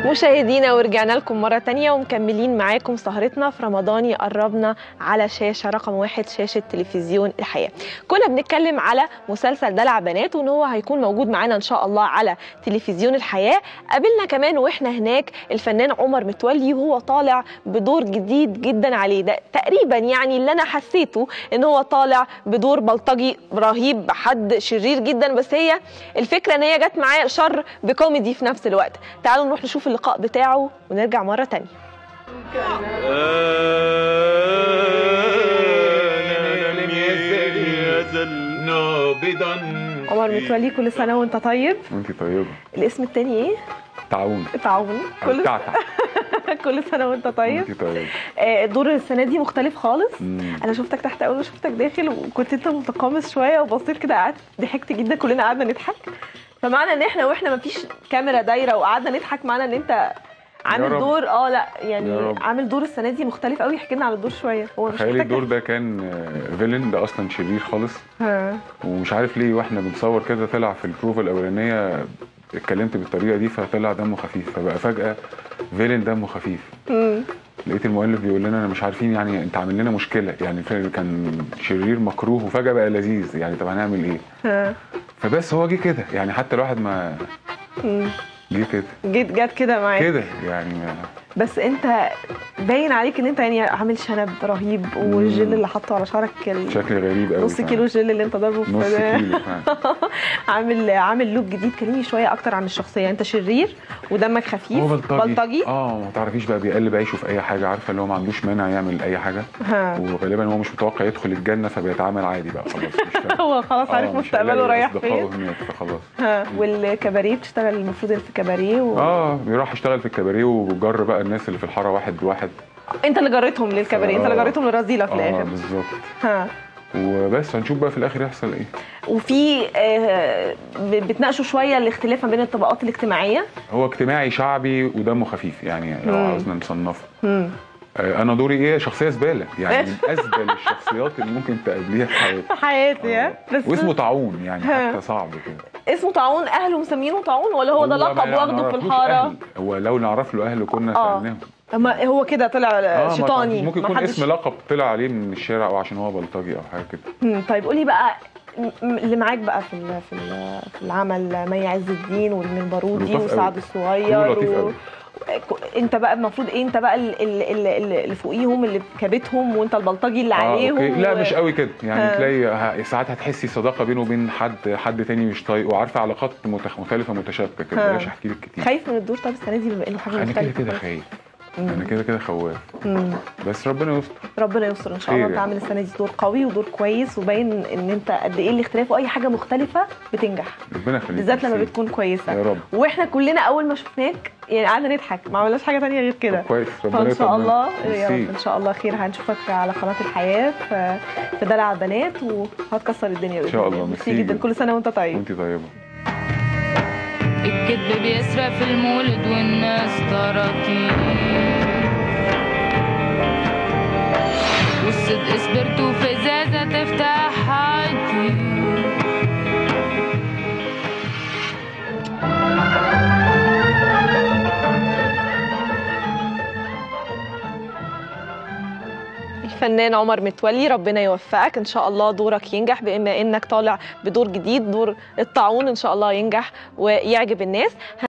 مشاهدينا ورجعنا لكم مرة تانية ومكملين معاكم سهرتنا في رمضان قربنا على شاشة رقم 1 شاشة تلفزيون الحياة. كنا بنتكلم على مسلسل دلع بنات وان هو هيكون موجود معانا ان شاء الله على تلفزيون الحياة. قابلنا كمان واحنا هناك الفنان عمر متولي وهو طالع بدور جديد جدا عليه، ده تقريبا يعني اللي انا حسيته ان هو طالع بدور بلطجي رهيب، حد شرير جدا، بس هي الفكرة ان هي جت معاه شر بكوميدي في نفس الوقت. تعالوا نروح نشوف اللقاء بتاعه ونرجع مرة تانية. عمر متولي كل سنة وانت طيب. وانت طيبة. الاسم التاني ايه؟ تعاون. كل سنة وانت طيب. وانت طيب. الدور السنة دي مختلف خالص. انا شفتك تحت اول ما شفتك داخل وكنت انت متقمص شوية وبصيت كده، قعدت ضحكت جدا، كلنا قعدنا نضحك. فمعنى ان احنا واحنا مفيش كاميرا دايره وقعدنا نضحك، معنى ان انت عامل دور لا يعني عامل دور السنه دي مختلف قوي. احكي لنا على الدور شويه. هو مش تخيلي الدور ده كان فيلن، ده اصلا شرير خالص. ومش عارف ليه واحنا بنصور كده طلع في البروفا الاولانيه اتكلمت بالطريقه دي فطلع دمه خفيف، فبقى فجاه فيلن دمه خفيف. لقيت المؤلف بيقول لنا انا مش عارفين يعني انت عامل لنا مشكله، يعني كان شرير مكروه وفجاه بقى لذيذ، يعني طب هنعمل ايه؟ فبس هو جه كده، يعني حتى الواحد ما جه كده جت كده معاك كده يعني بس انت باين عليك ان انت يعني عامل شنب رهيب، والجل اللي حاطه على شعرك شكل غريب قوي، نص كيلو جل اللي انت ضربه في نص كيلو عامل لوك جديد. كلمني شويه اكتر عن الشخصيه. انت شرير ودمك خفيف. هو بلطجي ما تعرفيش بقى بيقلب عيشه في اي حاجه، عارفه اللي هو ما عندوش مانع يعمل اي حاجه. وغالبا هو مش متوقع يدخل الجنه فبيتعامل عادي بقى خلاص. هو خلاص عارف مستقبله رايح فين. خلاص. والكباريه بتشتغل المفروض في كباريه بيروح يشتغل في الكباريه وجر بقى الناس اللي في الحاره واحد. انت اللي جريتهم للكباريه، انت اللي جريتهم للرذيله في الاخر. بالظبط. وبس هنشوف بقى في الاخر يحصل ايه. وفي بتناقشوا شويه الاختلاف ما بين الطبقات الاجتماعيه. هو اجتماعي شعبي ودمه خفيف يعني لو عاوزنا نصنفه. انا دوري ايه؟ شخصيه زباله يعني من ازبل الشخصيات اللي ممكن تقابليها في حياتي. بس واسمه طاعون يعني حتى صعب كده. اسمه طاعون، اهله مسمينه طاعون ولا هو ده لقب واخده في الحاره؟ هو لو نعرف له اهله كنا سالناهم. اما هو كده طلع شيطاني، ممكن يكون اسم لقب طلع عليه من الشارع او عشان هو بلطجي او حاجه كده. طيب قولي بقى اللي معاك بقى في العمل، مي عز الدين والمنبرودي وسعد الصغير انت بقى المفروض ايه؟ انت بقى اللي فوقيهم اللي كابتهم وانت البلطجي اللي عليهم. لا مش قوي كده يعني. تلاقي ساعات هتحسي صداقه بينه وبين حد تاني مش طايقه، وعارفه علاقات مختلفه متشابكه كده. بلاش احكي لك كتير. خايف من الدور؟ طب السنه دي بما انه حاجه مختلفه. انا كده خايف. انا كده خواف. بس ربنا يستر. ربنا يستر ان شاء الله. انت عامل السنه دي دور قوي ودور كويس، وباين ان انت قد ايه الاختلاف واي حاجه مختلفه بتنجح. ربنا يخليك، بالذات لما بتكون كويسه يا رب. واحنا كلنا اول ما شفناك يعني قعدنا نضحك، ما عملناش حاجه ثانيه غير كده. كويس. ربنا ان شاء الله يا رب ان شاء الله خير. هنشوفك على قناه الحياه في دلع بنات وهتكسر الدنيا ان شاء الله. ميرسي جدا. كل سنه وانت طيب. وانت طيبه. الكذب بيسرق في المولد والناس طراطير، والصدق صبرت في ازازه تفتح حياتي. الفنان عمر متولي ربنا يوفقك ان شاء الله، دورك ينجح بما انك طالع بدور جديد، دور الطاعون ان شاء الله ينجح ويعجب الناس.